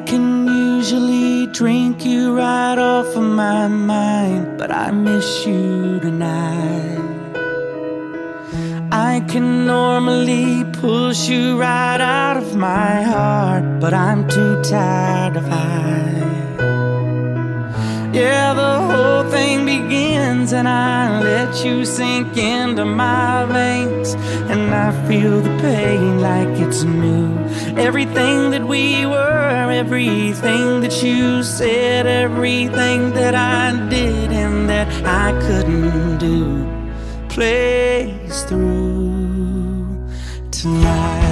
can usually drink you right off of my mind, but I miss you tonight. I can normally push you right out of my heart, but I'm too tired to fight. Yeah, the whole thing begins and I let you sink into my veins, and I feel the pain like it's new. Everything that we were, everything that you said, everything that I did and that I couldn't do plays through tonight.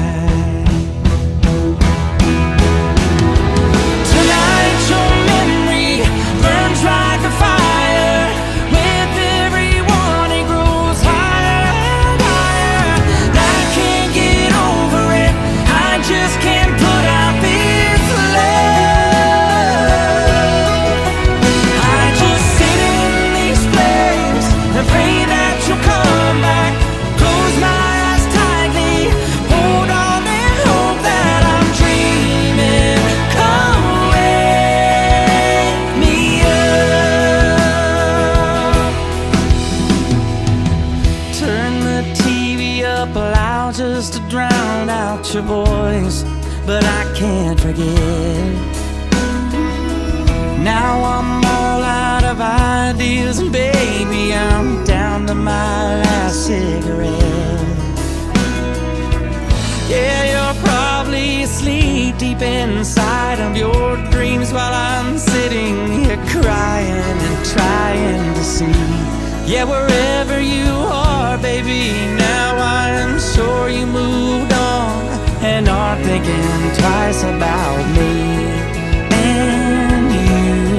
Loud just to drown out your voice, but I can't forget. Now I'm all out of ideas, and baby, I'm down to my last cigarette. Yeah, you're probably asleep deep inside of your dreams while I'm sitting here crying and trying to see. Yeah, wherever you are, baby, now I am sure you moved on and are thinking twice about me and you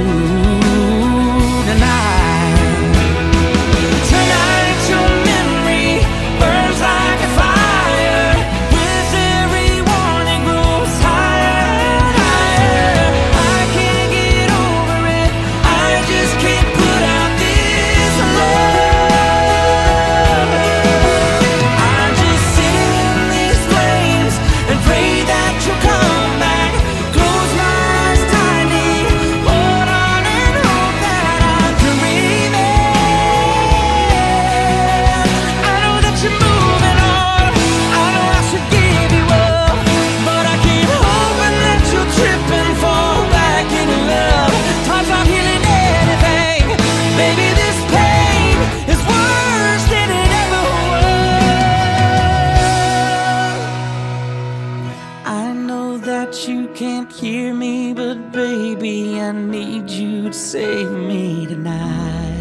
tonight. Tonight your memory burns like a fire. With every warning grows higher and higher. I can't get over it, I just can't put out this love. You can't hear me, but baby, I need you to save me tonight.